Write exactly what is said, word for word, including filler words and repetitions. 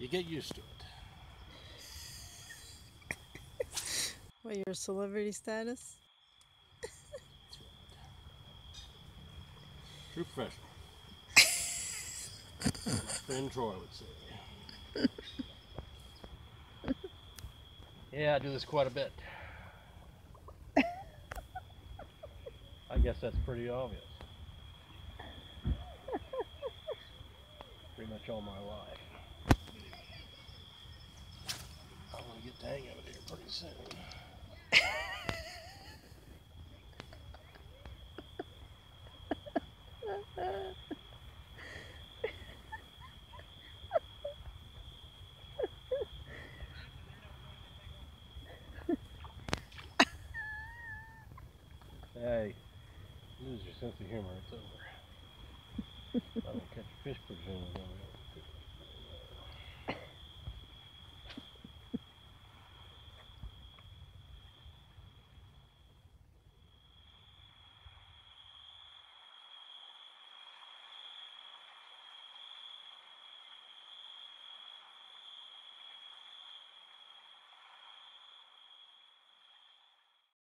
You get used to it. What, your celebrity status? That's right. True professional. My friend Troy would say. Yeah, I do this quite a bit. I guess that's pretty obvious. Pretty much all my life. I'm gonna get the hang of it here pretty soon. Hey, lose your sense of humor, it's over. I don't catch a fish pretty soon.